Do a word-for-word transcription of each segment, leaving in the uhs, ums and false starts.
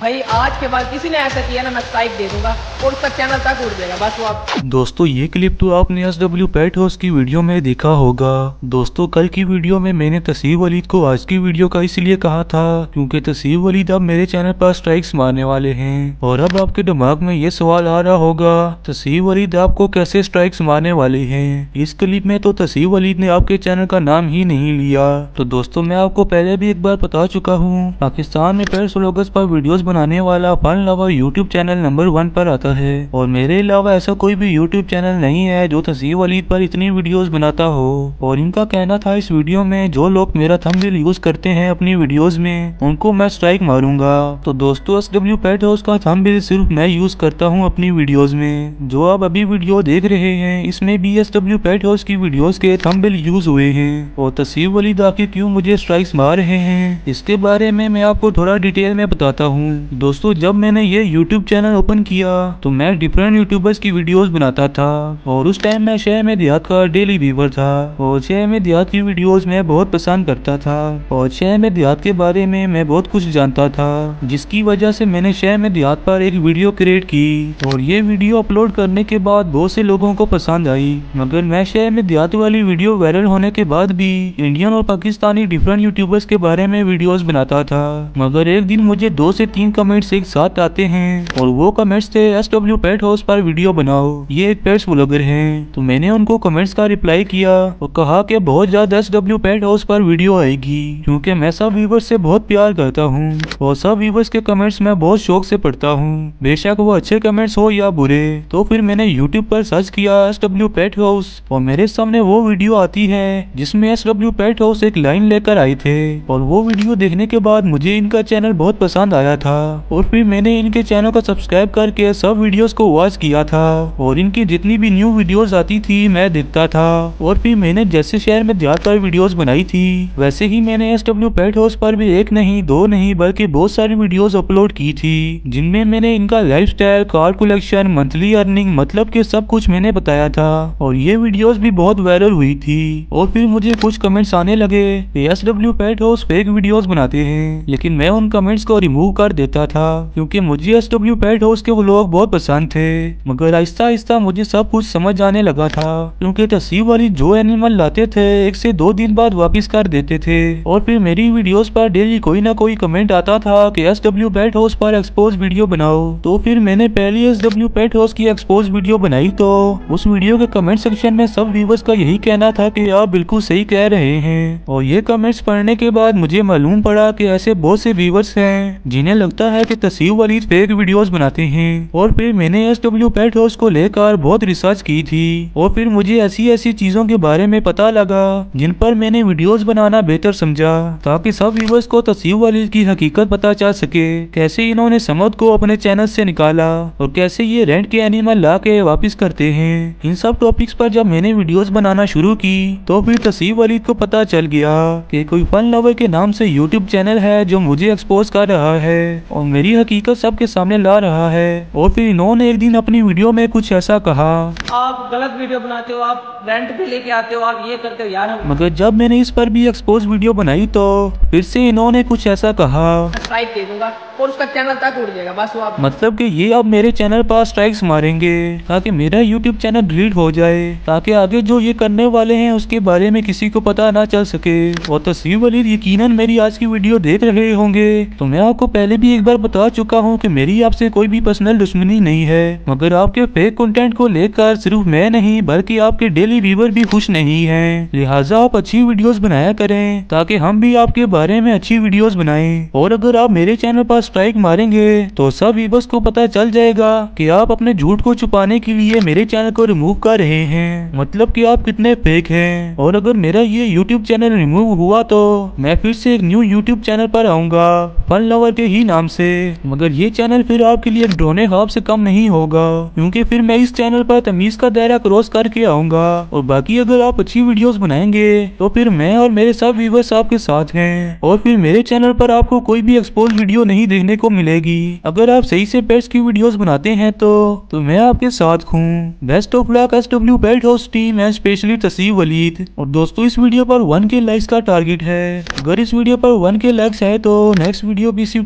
भाई आज के बाद किसी ने ऐसा किया ना मैं स्ट्राइक दे दूंगा और उसका चैनल तक उड़ जाएगा बस वो आप। दोस्तों ये क्लिप तो आपने एस डब्ल्यू पेट हाउस की वीडियो में देखा होगा। दोस्तों कल की वीडियो में मैंने तसीफ वलीद को आज की वीडियो का इसलिए कहा था क्योंकि तसीफ वलीद अब मेरे चैनल पर स्ट्राइक्स मारने वाले हैं। और अब आपके दिमाग में ये सवाल आ रहा होगा तसीफ वलीद आपको कैसे स्ट्राइक्स मारने वाले हैं। इस क्लिप में तो तसीफ वलीद ने आपके चैनल का नाम ही नहीं लिया। तो दोस्तों मैं आपको पहले भी एक बार बता चुका हूँ, पाकिस्तान में पेट स्लोगन्स पर वीडियोस बनाने वाला fun lover YouTube channel number one पर आता है। और मेरे अलावा ऐसा कोई भी यूट्यूब चैनल नहीं है जो तसीफ वलीद पर इतनी वीडियोस बनाता हो। और इनका कहना था इस वीडियो में जो लोग मेरा थंबनेल यूज करते हैं अपनी वीडियोस में उनको मैं स्ट्राइक मारूंगा। तो दोस्तों एस डब्ल्यू पेट हाउस का थंबनेल सिर्फ मैं यूज करता हूँ अपनी वीडियोस में। जो आप अभी वीडियो देख रहे हैं इसमें भी एस डब्ल्यू पेट हाउस की वीडियोस के थंबनेल यूज हुए हैं। और तसीफ वलीद आखिर क्यों मुझे स्ट्राइक्स मार रहे हैं इसके बारे में मैं आपको थोड़ा डिटेल में बताता हूँ। दोस्तों जब मैंने ये यूट्यूब चैनल ओपन किया तो मैं डिफरेंट यूट्यूबर्स की वीडियोस बनाता था और उस टाइम मैं शहर में देहात का डेली व्यूवर था और शहर में देहात की वीडियोस मैं बहुत पसंद करता था और शहर में देहात के बारे में मैं बहुत कुछ जानता था, जिसकी वजह से मैंने शहर में देहात पर एक वीडियो क्रिएट की और ये वीडियो अपलोड करने के बाद बहुत से लोगों को पसंद आई। मगर मैं शहर में देहात वाली वीडियो वायरल होने के बाद भी इंडियन और पाकिस्तानी डिफरेंट यूट्यूबर्स के बारे में वीडियोस बनाता था। मगर एक दिन मुझे दो से तीन कमेंट्स एक साथ आते हैं और वो कमेंट्स थे एस डब्ल्यू पेट हाउस पर वीडियो बनाओ, ये एक पेट्स ब्लॉगर हैं। तो मैंने उनको कमेंट्स का रिप्लाई किया और कहा कि बहुत ज्यादा एस डब्ल्यू पेट हाउस पर वीडियो आएगी क्योंकि मैं सब व्यूवर्स से बहुत प्यार करता हूँ और सब व्यूवर्स के कमेंट्स मैं बहुत शौक से पढ़ता हूँ, बेशक वो अच्छे कमेंट्स हो या बुरे। तो फिर मैंने यूट्यूब पर सर्च किया एस डब्ल्यू पेट हाउस और मेरे सामने वो वीडियो आती है जिसमें एस डब्ल्यू पेट हाउस एक लाइन लेकर आए थे। और वो वीडियो देखने के बाद मुझे इनका चैनल बहुत पसंद आया था और फिर मैंने इनके चैनल को सब्सक्राइब करके सब वीडियोस को वॉच किया था और इनकी जितनी भी न्यू वीडियोस आती थी मैं देखता था। और फिर मैंने जैसे शहर में देहात पर वीडियोस बनाई थी वैसे ही मैंने एस डब्ल्यू पेट हाउस पर भी एक नहीं दो नहीं बल्कि बहुत सारी वीडियोस अपलोड की थी जिनमें मैंने इनका lifestyle, car collection, monthly earning मतलब के सब कुछ मैंने बताया था और ये वीडियोस भी बहुत वायरल हुई थी। और फिर मुझे कुछ कमेंट्स आने लगे कि S W pet house fake videos बनाते हैं, लेकिन मैं उन कमेंट्स को रिमूव कर देता था क्योंकि मुझे एस डब्ल्यू पेट हाउस के व्लॉग बहुत पसंद थे। मगर आहिस्ता आहिस्ता मुझे सब कुछ समझ आने लगा था क्योंकि तसीफ वलीद जो एनिमल लाते थे एक से दो दिन बाद वापस कर देते थे और फिर मेरी वीडियोस पर डेली कोई ना कोई कमेंट आता था कि एस डब्ल्यू पेट हाउस पर एक्सपोज वीडियो बनाओ। तो फिर मैंने पहली एस डब्ल्यू पेट हाउस की एक्सपोज वीडियो बनाई तो उस वीडियो के कमेंट सेक्शन में सब व्यूवर्स का यही कहना था कि आप बिल्कुल सही कह रहे हैं। और ये कमेंट्स पढ़ने के बाद मुझे मालूम पड़ा कि ऐसे बहुत से व्यूवर्स हैं जिन्हें लगता है कि तसीफ वलीद फेक वीडियोस बनाते हैं। और फिर मैंने एस डब्ल्यू पेट हाउस को लेकर बहुत रिसर्च की थी और फिर मुझे ऐसी ऐसी चीजों के बारे में पता लगा जिन पर मैंने वीडियोस बनाना बेहतर समझा ताकि सब व्यूवर्स को तसीफ वलीद की हकीकत पता चल सके, कैसे इन्होंने समद को अपने चैनल से निकाला और कैसे ये रेंट के एनिमल ला के वापिस करते हैं। इन सब टॉपिक्स पर जब मैंने वीडियोस बनाना शुरू की तो फिर तसीफ वलीद को पता चल गया कि कोई फन लवर के नाम से यूट्यूब चैनल है जो मुझे एक्सपोज कर रहा है और मेरी हकीकत सबके सामने ला रहा है। और फिर इन्होंने एक दिन अपनी वीडियो में कुछ ऐसा कहा, आप गलत वीडियो बनाते हो, आप रेंट पे लेके आते हो, आप ये करते हो यार। मगर जब मैंने इस पर भी एक्सपोज वीडियो बनाई तो फिर से इन्होंने कुछ ऐसा कहा, स्ट्राइक दे दूंगा और उसका चैनल तक उड़ जाएगा बस वो आप। मतलब कि ये अब मेरे चैनल पर स्ट्राइक्स मारेंगे ताकि मेरा यूट्यूब चैनल डिलीट हो जाए ताकि आगे जो ये करने वाले हैं उसके बारे में किसी को पता ना चल सके। और तसीफ वलीद यकीनन मेरी आज की वीडियो देख रहे होंगे तो मैं आपको पहले भी एक बार बता चुका हूँ कि मेरी आपसे कोई भी पर्सनल दुश्मनी नहीं है, मगर आपके फेक कंटेंट को लेकर सिर्फ मैं नहीं बल्कि आपके डेली व्यूवर भी खुश नहीं है। लिहाजा आप अच्छी वीडियोस बनाया करें ताकि हम भी आपके बारे में अच्छी वीडियोस बनाएं। और अगर आप मेरे चैनल पर स्ट्राइक मारेंगे तो सब व्यूवर्स को पता चल जाएगा कि आप अपने झूठ को छुपाने के लिए मेरे चैनल को रिमूव कर रहे हैं, मतलब कि आप कितने फेक हैं। और अगर मेरा ये यूट्यूब चैनल रिमूव हुआ तो मैं फिर से एक न्यू यूट्यूब चैनल पर आऊंगा फन लवर के ही नाम से, मगर ये चैनल फिर आपके लिए एक ड्रोने ख्वाब से कम नहीं होगा क्योंकि फिर मैं इस चैनल पर तमीज का दायरा क्रॉस करके आऊंगा। और बाकी अगर आप अच्छी वीडियोस बनाएंगे तो फिर मैं और मेरे सब व्यूवर्स आपके साथ हैं और फिर मेरे चैनल पर आपको कोई भी एक्सपोज वीडियो नहीं देखने को मिलेगी। अगर आप सही से पेट्स की वीडियोस बनाते हैं तो तो मैं आपके साथ हूँ। Best of luck S W pet house team and specially Taseef Waleed. और दोस्तों इस वीडियो पर वन के लाइक्स का टारगेट है, अगर इस वीडियो पर वन के लाइक्स है तो नेक्स्ट वीडियो भी इसी टॉपिक पर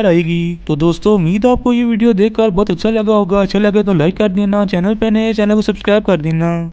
बार आएगी। तो दोस्तों उम्मीद है आपको ये वीडियो देखकर बहुत अच्छा लगा होगा। अच्छा लगे तो लाइक कर देना, चैनल पे नए चैनल को सब्सक्राइब कर देना।